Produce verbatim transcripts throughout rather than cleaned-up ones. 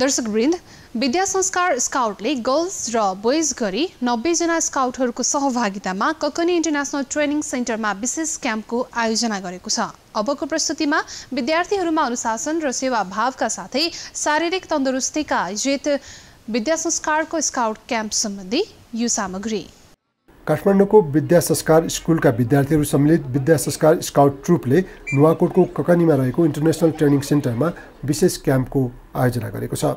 दर्शकवृन्द, विद्या संस्कार स्काउटले गर्ल्स र बोइज गरी नब्बे जना स्काउटहरूको सहभागितामा ककनी इन्टरनेशनल ट्रेनिङ सेन्टरमा विशेष क्याम्पको आयोजना गरेको छ। अबको प्रस्तुतिमा विद्यार्थीहरूमा अनुशासन र सेवा भावका साथै शारीरिक तन्दुरुस्तीका आयोजित विद्या संस्कारको स्काउट क्याम्प सम्बन्धी यो सामग्री। काठमाडौँको विद्या संस्कार स्कुलका विद्यार्थीहरू सम्मिलित विद्या संस्कार स्काउट ट्रुपले नुवाकोटको ककानीमा रहेको इन्टरनेशनल ट्रेनिङ सेन्टरमा विशेष क्याम्पको आयोजना गरेको छ।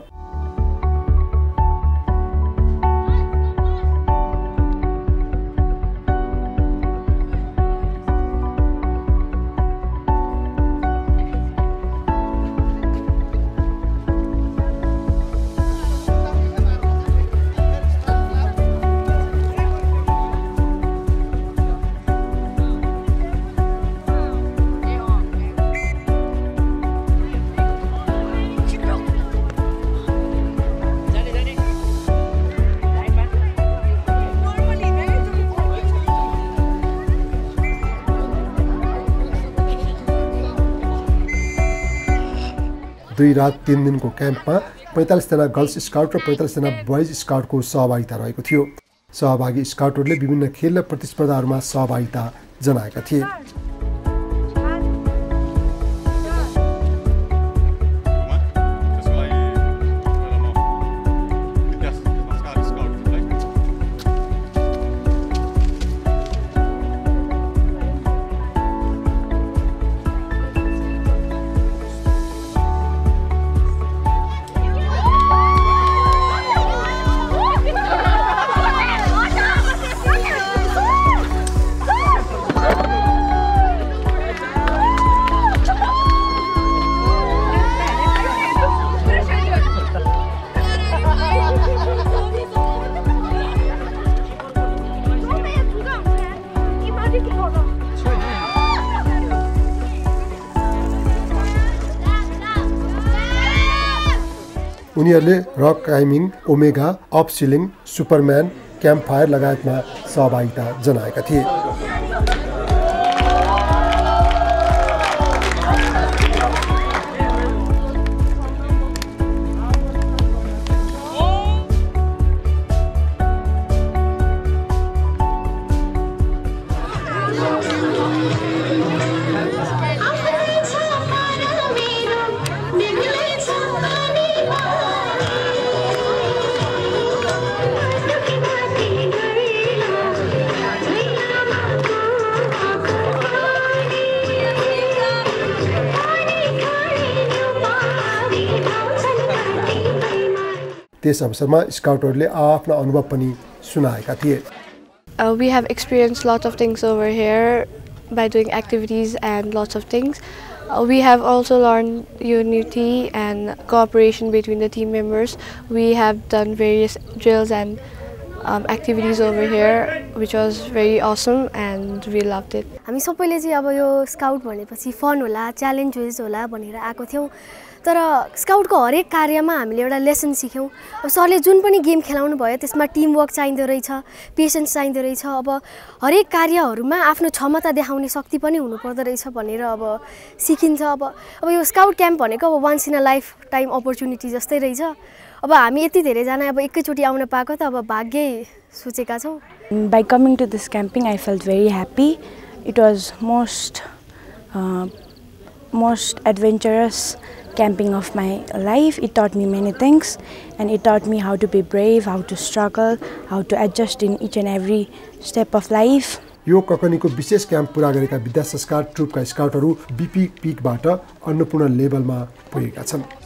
दुई रात तीन दिनको क्याम्पमा पैंतालीस जना गर्ल्स स्काउट र पैंतालीस जना बोइज स्काउटको सहभागिता रहेको थियो। सहभागी स्काउटहरूले विभिन्न खेल र प्रतिस्पर्धाहरूमा सहभागिता जनाएका थिए। उनीहरूले rock climbing, omega, abseiling, superman, camp fire लगायतमा सहभागिता जनाएका थिए। त्यस अवसरमा स्काउटहरूले आफ्ना अनुभव पनि सुनाएका थिए। Uh, we have experienced lots of things over here by doing activities and lots of things. Uh, we have also learned unity and cooperation between the team members. We have done various drills and um, activities over here, which was very awesome and we loved it. हामी सबैले चाहिँ अब यो scout भनेपछि fun होला, challenges होला भनेर आएको थियौं। तर स्काउटको हरेक कार्यमा हामीले एउटा लेसन सिक्यौं। अब सरले जुन पनि गेम खेलाउनु भयो त्यसमा टिम वर्क चाहिँदो रहेछ, पेशेन्स चाहिँदो रहेछ। अब हरेक कार्यहरूमा आफ्नो क्षमता देखाउने शक्ति पनि हुनु पर्दो रहेछ भनेर अब सिकिन्छ। अब अब यो स्काउट क्याम्प भनेको अब once in a lifetime opportunity जस्तै रहेछ। अब हामी यति धेरै जना अब एकैचोटी आउन पाएको त अब भाग्यै सोचेका छौं। By coming to this camping, I felt very happy. It was most uh, most adventurous camping of my life. It taught me many things and it taught me how to be brave, how to struggle, how to adjust in each and every step of life. यो ककनीको विशेष camp पूरा गरेका विद्या संस्कार ट्रुपका स्काउटहरू BP पिकबाट Annapurna लेभलमा पुगेका छन्।